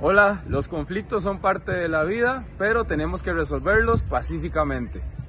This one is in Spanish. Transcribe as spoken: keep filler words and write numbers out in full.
Hola, los conflictos son parte de la vida, pero tenemos que resolverlos pacíficamente.